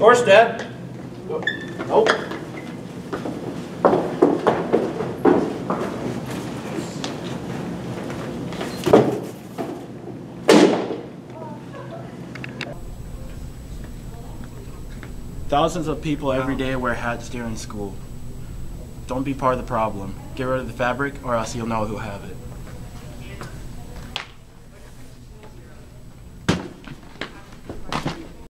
course, Dad. Nope. Thousands of people every day wear hats during school. Don't be part of the problem. Get rid of the fabric or else you'll know who have it.